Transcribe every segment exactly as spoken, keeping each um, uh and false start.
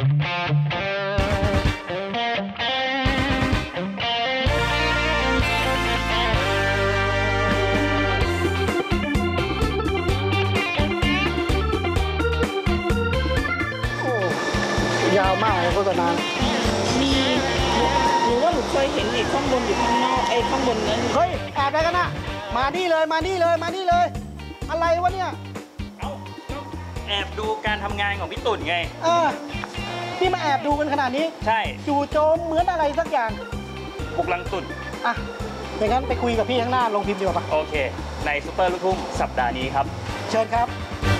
ยาวมากเลยโฆษณามีหรือว่าหนูเคยเห็นอีกข้างบนอยู่ข้างนอกไอ้ข้างบนนั้นเฮ้ยแอบได้กันนะมานี่เลยมานี่เลยมานี่เลยอะไรวะเนี่ยเอ้าแอบดูการทำงานของพี่ตุ่นไงเออพี่มาแอบดูกันขนาดนี้ใช่จู่โจมเหมือนอะไรสักอย่างบุกลังตุ่นอ่ะอย่างนั้นไปคุยกับพี่ข้างหน้าลงพิมพ์ดีกว่าปะโอเคในซุปเปอร์ลูกทุ่งสัปดาห์นี้ครับเชิญครับ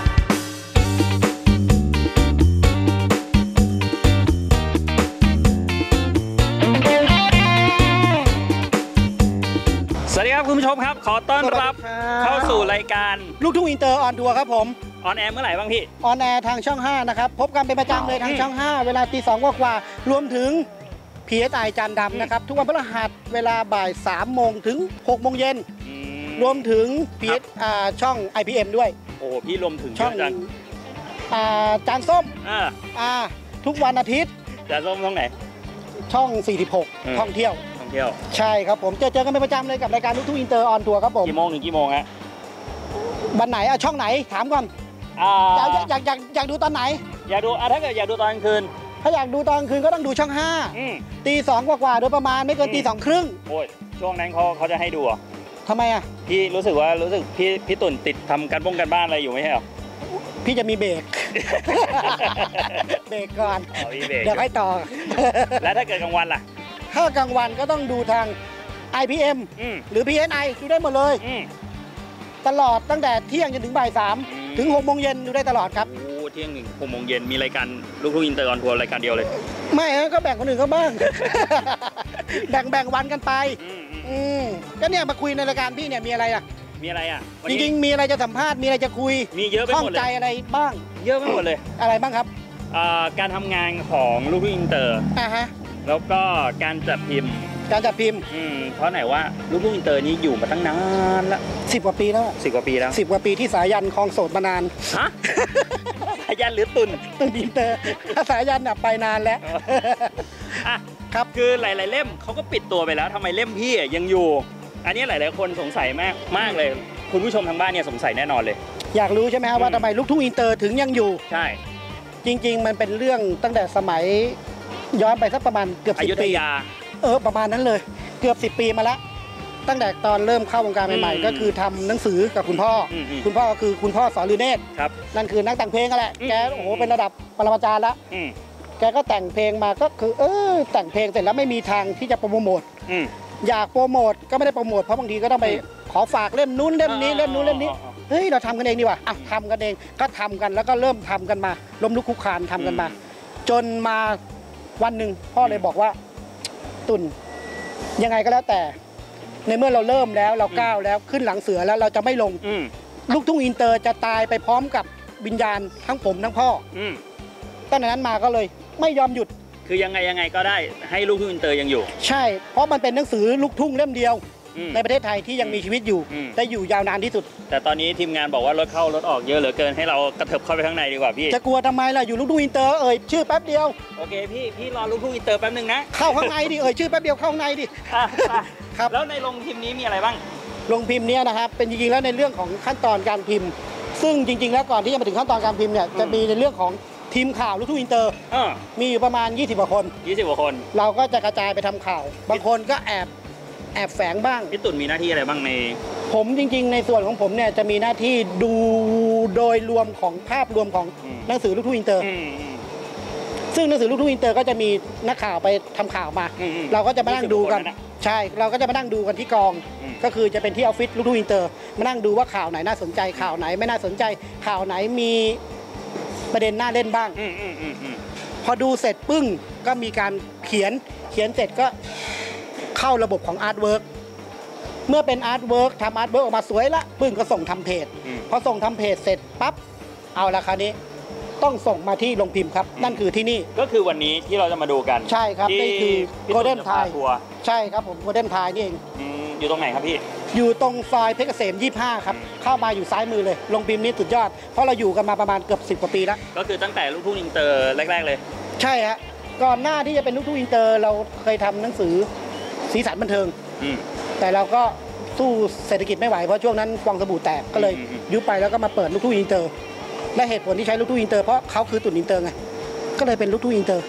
สวัสดีครับคุณผู้ชมครับขอต้อนรับเข้าสู่รายการลูกทุ่งอินเตอร์ออนทัวร์ครับผมออนแอร์เมื่อไหร่บ้างพี่ออนแอร์ทางช่องห้านะครับพบกันเป็นประจำเลยทางช่องห้าเวลาตีสองกว่ารวมถึง พี เอส ไอ จานดำนะครับทุกวันพฤหัสเวลาบ่ายสามโมงถึงหกโมงเย็นรวมถึง พี เอส ช่อง ไอ พี เอ็ม ด้วยโอ้พี่รวมถึงช่องจานส้มอ่าทุกวันอาทิตย์จานส้มช่องไหนช่องสี่สิบหกท่องเที่ยวเที่ยวใช่ครับผมเจอเจอกันเป็นประจำเลยกับรายการลูกทุ่งอินเตอร์ออนทัวร์ครับผมกี่โมงถึงกี่โมงฮะวันไหนอะช่องไหนถามก่อนอยากอยากอยากอยากดูตอนไหนอยากดูอ่ะถ้าเกิดอยากดูตอนกลางคืนถ้าอยากดูตอนกลางคืนก็ต้องดูช่องห้าตีสองกว่าๆโดยประมาณไม่เกินตีสองครึ่งโอ้ยช่วงนั้นเขาเขาจะให้ดูอ่ะทำไมอ่ะพี่รู้สึกว่ารู้สึกพี่พี่ตุ่นติดทำการบ้งการบ้านอะไรอยู่ไม่ใช่หรอพี่จะมีเบรกเบรกก่อนเดี๋ยวให้ต่อแล้วถ้าเกิดกลางวันล่ะถ้ากลางวันก็ต้องดูทาง ไอ พี เอ็ม หรือ พี เอส ไอ ดูได้หมดเลยตลอดตั้งแต่เที่ยงจนถึงบ่ายสามถึงหกโมงเย็นดูได้ตลอดครับโอ้เที่ยงหนึ่งหกโมงเย็นมีรายการลูกทุ่งอินเตอร์ออนทัวร์รายการเดียวเลยไม่ก็แบ่งคนอื่นเขาบ้างแบ่งแบ่งวันกันไปอืมก็เนี่ยมาคุยในรายการพี่เนี่ยมีอะไรอ่ะมีอะไรอ่ะจริงๆมีอะไรจะสัมภาษณ์มีอะไรจะคุยมีเยอะไปหมดเลยข้องใจอะไรบ้างเยอะไปหมดเลยอะไรบ้างครับการทำงานของลูกทุ่งอินเตอร์อ่าฮะแล้วก็การจัดพิมพ์การจัดพิมพ์อืมเพราะไหนว่าลูกทุ่งอินเตอร์นี้อยู่มาตั้งนานละสิบกว่าปีแล้วสิบกว่าปีแล้วสิบกว่าปีที่สายันคลองโสดมานานฮะสายันหรือตุนตุนอินเตอร์ถ้าสายันน่ะไปนานแล้วอ่ะครับคือหลายๆเล่มเขาก็ปิดตัวไปแล้วทำไมเล่มพี่ยังอยู่อันนี้หลายๆคนสงสัยมากมากเลยคุณผู้ชมทางบ้านเนี่ยสงสัยแน่นอนเลยอยากรู้ใช่ไหมครับว่าทำไมลูกทุ่งอินเตอร์ถึงยังอยู่ใช่จริงๆมันเป็นเรื่องตั้งแต่สมัยย้อนไปสักประมาณเกือบสิบปีเออประมาณนั้นเลยเกือบสิบปีมาแล้วตั้งแต่ตอนเริ่มเข้าวงการใหม่ๆก็คือทำหนังสือกับคุณพ่อคุณพ่อก็คือคุณพ่อสอนลือเนตรนั่นคือนักแต่งเพลงกันแหละแกโอ้โหเป็นระดับปรมาจารย์แล้วแกก็แต่งเพลงมาก็คือเออแต่งเพลงเสร็จแล้วไม่มีทางที่จะโปรโมทอยากโปรโมทก็ไม่ได้โปรโมทเพราะบางทีก็ต้องไปขอฝากเล่มนู้นเล่มนี้เล่มนู้นเล่มนี้เฮ้ยเราทำกันเองดีกว่าอ่ะทำกันเองก็ทำกันแล้วก็เริ่มทำกันมาล้มลุกคลุกคลานทำกันมาจนมาวันหนึ่งพ่อเลยบอกว่าตุ่นยังไงก็แล้วแต่ในเมื่อเราเริ่มแล้วเราก้าวแล้วขึ้นหลังเสือแล้วเราจะไม่ลงลูกทุ่งอินเตอร์จะตายไปพร้อมกับวิญญาณทั้งผมทั้งพ่อตั้งแต่นั้นมาก็เลยไม่ยอมหยุดคือยังไงยังไงก็ได้ให้ลูกทุ่งอินเตอร์ยังอยู่ใช่เพราะมันเป็นหนังสือลูกทุ่งเล่มเดียวในประเทศไทยที่ยังมีชีวิตอยู่ได้อยู่ยาวนานที่สุดแต่ตอนนี้ทีมงานบอกว่ารถเข้ารถออกเยอะเหลือเกินให้เรากระเถิบเข้าไปข้างในดีกว่าพี่จะกลัวทำไมล่ะอยู่ลูกทุ่งอินเตอร์เอ่ยชื่อแป๊บเดียวโอเคพี่พี่รอลูกทุ่งอินเตอร์แป๊บนึงนะเข้าข้างในดิเอ่ยชื่อแป๊บเดียวเข้าข้างในดิครับแล้วในโรงพิมพ์นี้มีอะไรบ้างโรงพิมพ์นี้นะครับเป็นจริงๆแล้วในเรื่องของขั้นตอนการพิมพ์ซึ่งจริงๆแล้วก่อนที่จะมาถึงขั้นตอนการพิมพ์เนี่ยจะมีในเรื่องของทีมข่าวลูกทุ่งอินเตอร์มีอยู่ประมาณยี่สิบกว่าคนยี่สิบกว่าคนเราก็จะกระจายไปทำข่าวบางคนก็แอบแอบแฝงบ้างพี่ตุ่นมีหน้าที่อะไรบ้างในผมจริงๆในส่วนของผมเนี่ยจะมีหน้าที่ดูโดยรวมของภาพรวมของหนังสือลูกทุ่งอินเตอร์ซึ่งหนังสือลูกทุ่งอินเตอร์ก็จะมีนักข่าวไปทำข่าวมาเราก็จะมานั่งดูกันใช่เราก็จะมานั่งดูกันที่กองก็คือจะเป็นที่ออฟฟิศลูกทุ่งอินเตอร์มานั่งดูว่าข่าวไหนน่าสนใจข่าวไหนไม่น่าสนใจข่าวไหนมีประเด็นน่าเล่นบ้างพอดูเสร็จปึ้งก็มีการเขียนเขียนเสร็จก็เข้าระบบของอาร์ตเวิร์กเมื่อเป็นอาร์ตเวิร์กทำอาร์ตเวิร์กออกมาสวยละปึ้งก็ส่งทำเพจพอส่งทำเพจเสร็จปั๊บเอาละคราวนี้ต้องส่งมาที่โรงพิมพ์ครับนั่นคือที่นี่ก็คือวันนี้ที่เราจะมาดูกันใช่ครับนี่คือโกลเด้นไทยใช่ครับผมโกลเด้นไทยนี่เองอยู่ตรงไหนครับพี่อยู่ตรงซอยเพชรเกษมยี่สิบห้าครับเข้ามาอยู่ซ้ายมือเลยโรงพิมพ์นี้สุดยอดเพราะเราอยู่กันมาประมาณเกือบสิบกว่าปีแล้วก็คือตั้งแต่ลูกทุ่งอินเตอร์แรกๆเลยใช่ฮะก่อนหน้าที่จะเป็นลูกทุ่งอินเตอร์เราเคยทำหนังสือสีสันบันเทิงอืมแต่เราก็สู้เศรษฐกิจไม่ไหวเพราะช่วงนั้นฟองสบู่แตกก็เลยอืมอืมยุบไปแล้วก็มาเปิดลูกทุ่งอินเตอร์และเหตุผลที่ใช้ลูกทุ่งอินเตอร์เพราะเขาคือตุ่นอินเตอร์ไงก็เลยเป็นลูกทุ่งอินเตอร์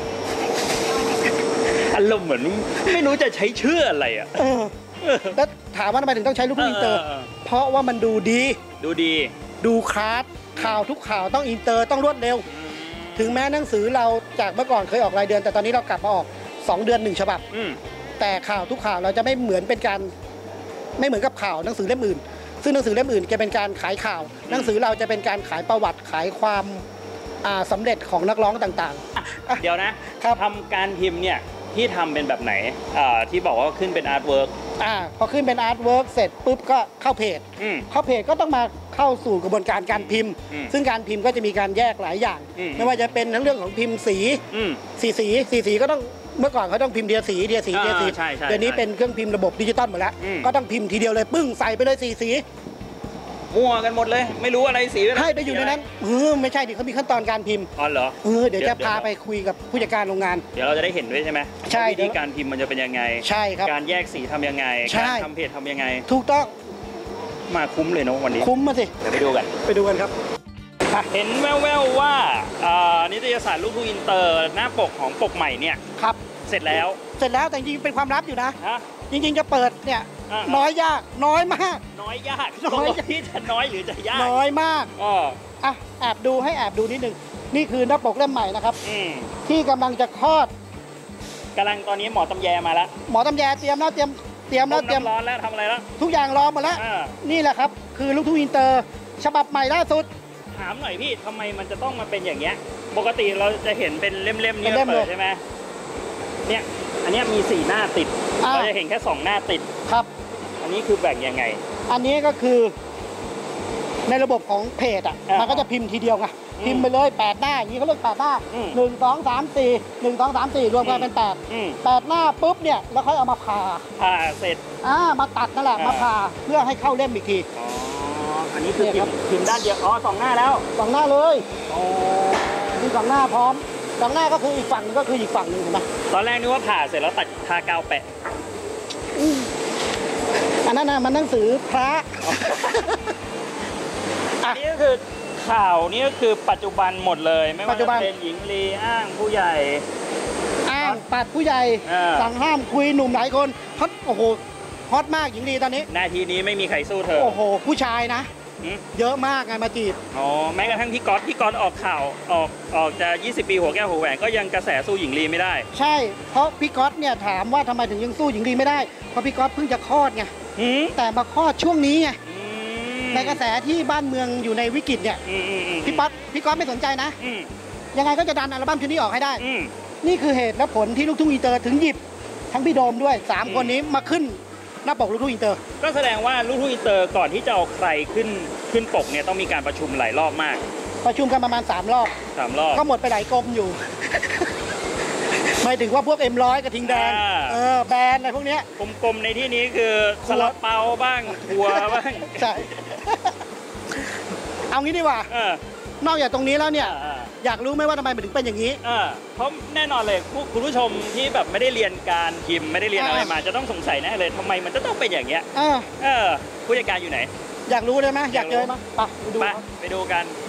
อารมณ์เหมือนไม่รู้จะใช้ชื่ออะไรอ่ะเออแล้วถามว่าทำไมถึงต้องใช้ลูกทุ่งอินเตอร์เออเพราะว่ามันดูดีดูดีดูคลาสข่าวทุกข่าวต้องอินเตอร์ต้องรวดเร็ว ถึงแม้หนังสือเราจากเมื่อก่อนเคยออกรายเดือนแต่ตอนนี้เรากลับมาออกสองเดือนหนึ่งฉบับอืมแต่ข่าวทุกข่าวเราจะไม่เหมือนเป็นการไม่เหมือนกับข่าวหนังสือเล่มอื่น ซึ่งหนังสือเล่มอื่นจะเป็นการขายข่าว หนังสือเราจะเป็นการขายประวัติขายความอ่าสำเร็จของนักร้องต่างๆเดี๋ยวนะครับ ทำการพิมพ์เนี่ยที่ทำเป็นแบบไหนอ่าที่บอกว่าขึ้นเป็นอาร์ตเวิร์กอ่าพอขึ้นเป็นอาร์ตเวิร์กเสร็จปุ๊บก็เข้าเพจอืมเข้าเพจก็ต้องมาเข้าสู่กระบวนการการพิมพ์อืมซึ่งการพิมพ์ก็จะมีการแยกหลายอย่างอืมไม่ว่าจะเป็นทั้งเรื่องของพิมพ์สีอืมสีสีสีสีก็ต้องเมื่อก่อนเขาต้องพิมพ์เดียวสีเดียวสีอ่าเดียวสีใช่ใช่เดี๋ยวนี้ใช่เป็นเครื่องพิมพ์ระบบดิจิตอลหมดแล้วอืมก็ต้องพิมพ์ทีเดียวเลยปึ้งใส่ไปเลยสีสีมั่วกันหมดเลย ไม่รู้อะไรสีให้ไปอยู่ในนั้นเออไม่ใช่ดิเขามีขั้นตอนการพิมพ์อ๋อเหรอเออเดี๋ยวเดี๋จะยวพาไปคุยกับผู้จัดการโรงงานเดี๋ยวเราจะได้เห็นด้วยใช่ไหมใช่วิธีการพิมพ์มันจะเป็นยังไงใช่ครับการแยกสีทำยังไงใช่การทำเพจทำยังไงถูกต้องมาคุ้มเลยเนอะวันนี้คุ้มมาสิเดี๋ยวไปดูกันไปดูกันครับอ่ะเห็นแว่วๆว่าอ่านิตยสารลูกทุ่งอินเตอร์หน้าปกของปกใหม่เนี่ยครับเสร็จแล้วเสร็จแล้วแต่จริงๆเป็นความลับอยู่นะฮะจริงๆจะเปิดเนี่ยอ่าน้อยยากน้อยมากน้อยยากน้อยตกลงที่จะน้อยหรือจะยากน้อยมากอ๋ออ่ะแอบดูให้แอบดูนิดนึงนี่คือหน้าปกเล่มใหม่นะครับอืมที่กำลังจะคลอดกำลังตอนนี้หมอตำแยมาแล้วหมอตำแยเตรียมแล้วเตรียมเตรียมแล้วเตรียมน้ำร้อนแล้วทำอะไรแล้วทุกอย่างรอหมดแล้วอ่านี่แหละครับ คือลูกทุ่งอินเตอร์ฉบับใหม่ล่าสุดถามหน่อยพี่ทำไมมันจะต้องมาเป็นอย่างเงี้ยปกติเราจะเห็นเป็นเล่มๆนี่เป็นเล่มเปิเลดยใช่ไหมเนี่ยอันเนี้ยมีสี่หน้าติดอ่าเราจะเห็นแค่สองหน้าติดครับอันนี้คือแบ่งยังไงอันนี้ก็คือในระบบของเพจอ่ะอ่ามัมันก็จะพิมพ์ทีเดียวไงอืมพิมพ์ไปเลยแปดหน้าอย่างนี้เขาเรียกแปดหน้าอืมหนึ่งสองสามสี่หนึ่งสองสามสี่รวมกันเป็นแปดอืมแปดหน้าปุ๊บเนี่ยแล้วค่อยเอามาผ่าผ่าเสร็จอ่ามาตัดนั่นแหละอ่ามมาผ่าเพื่อให้เข้าเล่มอีกทีอ๋ออันนี้คือเนี่ยพิครัมบพ์พิมพ์ด้านเดียวอ๋อสองหน้าแล้วสองหน้าเลยอ๋อมีสองหน้าพร้อมสองหน้าก็คืออีกฝั่งหนึงก็คืออีกฝั่งหนึงเห็นไหมตอนแรกนึกว่าผ่าเสร็จแล้วตัดทากาวแปะอันนั้นนะมันหนังสือพระอัอ่ะนนี้ก็คือข่าวนี่ก็คือปัจจุบันหมดเลย ไม่ปัว่าจจุจะบันเป็นหญิงลีอ้างผู้ใหญ่อ้างปัดผู้ใหญ่อ่าสั่งห้ามคุยหนุ่มหลายคนฮอตโอ้โหฮอตมากหญิงลีตอนนี้นาทีนี้ไม่มีใครสู้เธอโอ้โห ผู้ชายนะหืมเยอะมากไงมาจีบอ๋อแม้กระทั่งพี่ก๊อตพี่ก๊อตออกข่าวออกออกจะยี่สิบปีหัวแก้วหัวแหวนก็ยังกระแสสู้หญิงลีไม่ได้ใช่ เพราะพี่ก๊อตเนี่ยถามว่าทำไมถึงยังสู้หญิงลีไม่ได้ เพราะพี่ก๊อตเพิ่งจะคลอดไงหืมแต่มาคลอดช่วงนี้ไงอืมในกระแสที่บ้านเมืองอยู่ในวิกฤตเนี่ยอืมอืมอืมพี่ก๊อตพี่ก๊อตไม่สนใจนะอืมยังไงก็จะดันอัลบั้มชุดนี้ออกให้ได้อืมนี่คือเหตุและผลที่ลูกทุ่งอินเตอร์ถึงหยิบทั้งพี่โดมด้วยสามอืมคนนี้มาขึ้นหน้าปกลูกทุ่งอินเตอร์ก็แสดงว่าลูกทุ่งอินเตอร์ก่อนที่จะเอาใครขึ้นขึ้นปกเนี่ยต้องมีการประชุมหลายรอบมากประชุมกันประมาณสามรอบสามรอบก็หมดไปหลายกรมอยู่ หมายถึงว่าพวกเอ็มร้อยกระทิงแดงอ่าเออแบรนด์อะไรพวกเนี้ยกลมๆในที่นี้คือซาลาเปาบ้างทัวบ้างใช่ เอางี้ดีกว่าเออนอกจากตรงนี้แล้วเนี่ยอ่าอยากรู้ไหมว่าทำไมมันถึงเป็นอย่างนี้อ่าเพราะแน่นอนเลยผู้คุณผู้ชมที่แบบไม่ได้เรียนการพิมพ์ไม่ได้เรียนอะไรมา จะต้องสงสัยแน่เลยทำไมมันจะต้องเป็นอย่างเงี้ยเออเออผู้จัดการอยู่ไหนอยากรู้เลยไหมอยากเจอไหมไปไปดูไปครับไปดูกัน